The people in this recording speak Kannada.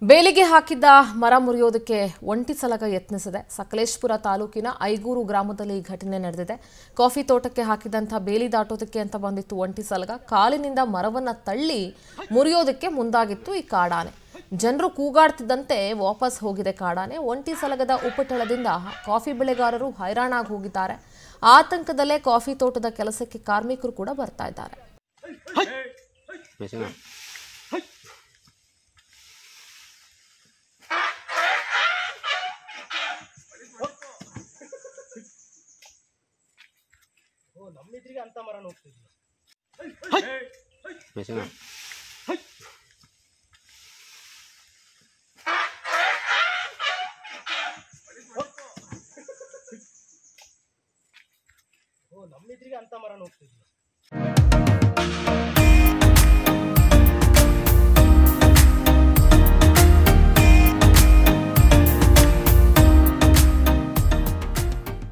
ಬೇಲಿಗೆ ಹಾಕಿದ್ದ ಮರ ಮುರಿಯೋದಕ್ಕೆ ಒಂಟಿ ಸಲಗ ಯತ್ನಿಸಿದೆ. ಸಕಲೇಶಪುರ ತಾಲೂಕಿನ ಐಗೂರು ಗ್ರಾಮದಲ್ಲಿ ಈ ಘಟನೆ ನಡೆದಿದೆ. ಕಾಫಿ ತೋಟಕ್ಕೆ ಹಾಕಿದಂತ ಬೇಲಿ ದಾಟೋದಕ್ಕೆ ಅಂತ ಬಂದಿತ್ತು ಒಂಟಿ ಸಲಗ. ಕಾಲಿನಿಂದ ಮರವನ್ನ ತಳ್ಳಿ ಮುರಿಯೋದಕ್ಕೆ ಮುಂದಾಗಿತ್ತು ಈ ಕಾಡಾನೆ. ಜನರು ಕೂಗಾಡ್ತಿದ್ದಂತೆ ವಾಪಸ್ ಹೋಗಿದೆ ಕಾಡಾನೆ. ಒಂಟಿ ಸಲಗದ ಉಪಟಳದಿಂದ ಕಾಫಿ ಬೆಳೆಗಾರರು ಹೈರಾಣಾಗಿ ಹೋಗಿದ್ದಾರೆ. ಆತಂಕದಲ್ಲೇ ಕಾಫಿ ತೋಟದ ಕೆಲಸಕ್ಕೆ ಕಾರ್ಮಿಕರು ಕೂಡ ಬರ್ತಾ ಇದ್ದಾರೆ. ನಮ್ಮಿದ್ರಿಗೆ ಅಂತ ಮರ ಹೋಗ್ತಿದ್ವಿ. ನಮ್ಮಿದ್ರಿಗೆ ಅಂತ ಮರ ಹೋಗ್ತಿದ್ವಿ.